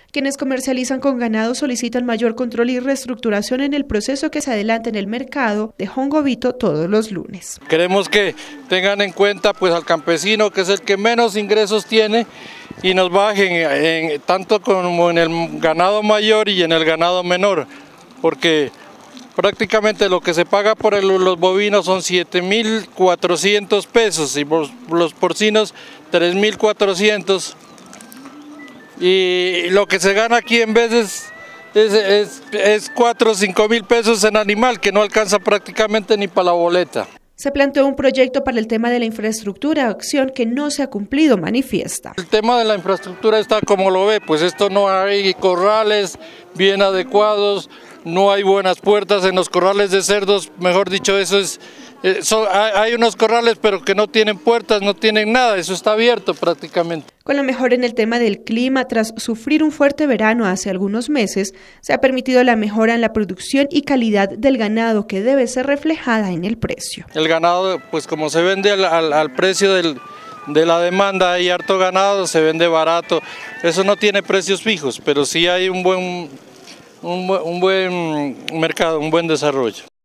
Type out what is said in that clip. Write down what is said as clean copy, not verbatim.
Quienes comercializan con ganado solicitan mayor control y reestructuración en el proceso que se adelanta en el mercado de Jongobito todos los lunes. Queremos que tengan en cuenta pues al campesino, que es el que menos ingresos tiene, y nos bajen tanto como en el ganado mayor y en el ganado menor, porque prácticamente lo que se paga por los bovinos son 7.400 pesos y los porcinos 3.400. Y lo que se gana aquí en veces es 4 o 5 mil pesos en animal, que no alcanza prácticamente ni para la boleta. Se planteó un proyecto para el tema de la infraestructura, acción que no se ha cumplido, manifiesta. El tema de la infraestructura está como lo ve, pues esto no hay corrales bien adecuados, no hay buenas puertas en los corrales de cerdos, mejor dicho, hay unos corrales pero que no tienen puertas, no tienen nada, eso está abierto prácticamente. Con la mejora en el tema del clima, tras sufrir un fuerte verano hace algunos meses, se ha permitido la mejora en la producción y calidad del ganado, que debe ser reflejada en el precio. El ganado, pues como se vende al precio de la demanda, hay harto ganado, se vende barato, eso no tiene precios fijos, pero sí hay un buen mercado, un buen desarrollo.